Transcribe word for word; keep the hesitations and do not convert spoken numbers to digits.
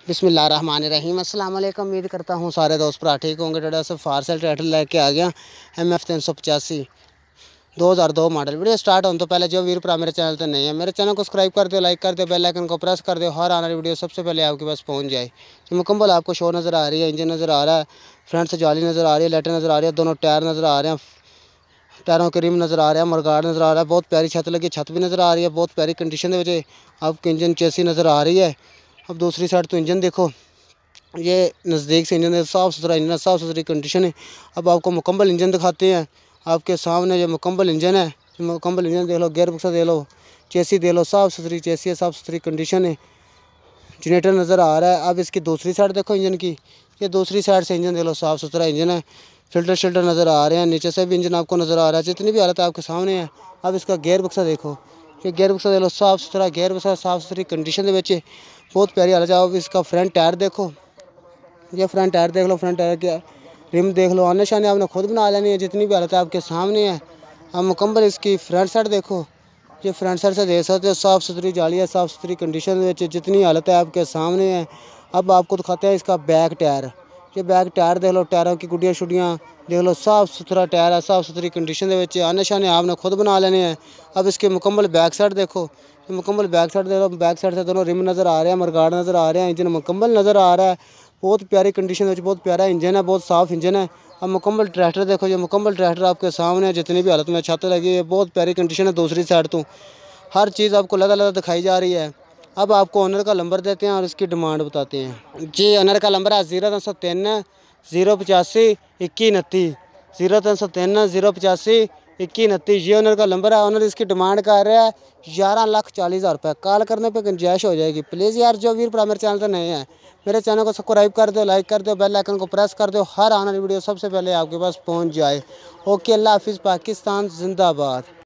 बिस्मिल्लाहिर्रहमानिर्रहीम। अस्सलाम वालेकुम। उम्मीद करता हूँ सारे दोस्त भरा ठीक होंगे। टोडा से फारसेल ट्रैक्टर लेके आ गया एम एफ तीन सौ पचासी दो हज़ार दो मॉडल। वीडियो स्टार्ट होने तो पहले जो वीर भरा मेरे चैनल पर नहीं है, मेरे चैनल को सब्सक्राइब कर दो, लाइक कर दो, बेल आइकन को प्रेस कर दो, हर आने वाली वीडियो सबसे पहले आपके पास पहुँच जाए। जो मुकम्मल आपको शो नज़र आ रही है, इंजन नज़र आ रहा है, फ्रंट से जाली नज़र आ रही है, लाइटें नज़र आ रही है, दोनों टायर नज़र आ रहे हैं, टायरों के रिम नज़र आ रहा है, मरगाड़ नज़र आ रहा है, बहुत प्यारी छत लगी, छत भी नज़र आ रही है, बहुत प्यारी कंडीशन में आपको इंजन चेसी नज़र आ रही है। अब दूसरी साइड तो इंजन देखो, ये नज़दीक से इंजन साफ़ सुथरा इंजन, साफ़ सुथरी कंडीशन है। अब आपको मुकम्मल इंजन दिखाते हैं आपके सामने। ये मुकम्मल इंजन है, मुकम्मल इंजन देख लो, गेयर बक्सा देख लो, चेसी देख लो, साफ़ सुथरी चेसी है, साफ़ सुथरी कंडीशन है। जनरेटर नज़र आ रहा है। अब इसकी दूसरी साइड देखो इंजन की, ये दूसरी साइड से इंजन देख लो, साफ़ सुथरा इंजन है, फिल्टर शिल्टर नज़र आ रहे हैं, नीचे से भी इंजन आपको नज़र आ रहा है, जितनी भी हालत आपके सामने है। अब इसका गेयर बक्सा देखो, ये गेयर बक्सा देख लो, साफ़ सुथरा गेयर बक्सा, साफ़ सुथरी कंडीशन के बच्चे, बहुत प्यारी हालत है। अब इसका फ्रंट टायर देखो, ये फ्रंट टायर देख लो, फ्रंट टायर के रिम देख लो, आने शाने आपने खुद बना लेनी है, जितनी भी हालत है आपके सामने है। अब मुकम्मल इसकी फ्रंट साइड देखो, ये फ्रंट साइड से देख सकते हो, साफ़ सुथरी जाली है, साफ़ सुथरी कंडीशन में जितनी हालत है आपके सामने है। अब आपको दिखाते हैं इसका बैक टायर, ये बैक टायर देख लो, टायरों की गुड्डियाँ शुडियाँ देख लो, साफ़ सुथरा टायर है, साफ़ सुथरी कंडीशन के आने शाने आपने खुद बना लेने हैं। अब इसके मुकम्मल बैक साइड देखो, ये मुकम्मल बैक साइड देख लो, बैक साइड से दोनों रिम नज़र आ रहे हैं, मरगाड़ नज़र आ रहे हैं, इंजन मुकम्मल नज़र आ रहा है, बहुत प्यारी कंडीशन में, बहुत प्यारा इंजन है, बहुत साफ़ इंजन है। अब मुकम्मल ट्रैक्टर देखो, ये मुकम्मल ट्रैक्टर आपके सामने है, जितनी भी हालत में छत लगी है, बहुत प्यारी कंडीशन है। दूसरी साइड तो हर चीज़ आपको लदा लदा दिखाई जा रही है। अब आपको ओनर का नंबर देते हैं और इसकी डिमांड बताते हैं। जी, ओनर का नंबर है जीरो तीन सौ तीन जीरो पचासी इक्की उनतीस, जीरो तीन सौ तीन जीरो पचासी इक्की उनतीस, ये ओनर का नंबर है। ओनर इसकी डिमांड कर रहा है ग्यारह लाख चालीस हज़ार रुपये। कॉल करने पे गुंजाइश हो जाएगी। प्लीज़ यार, जो वीर भरा मेरे चैनल पर नए हैं, मेरे चैनल को सब्सक्राइब कर दो, लाइक कर दो, बेल आइकन को प्रेस कर दो, हर आने वाली वीडियो सबसे पहले आपके पास पहुँच जाए। ओके, अल्लाह हाफिज़, पाकिस्तान जिंदाबाद।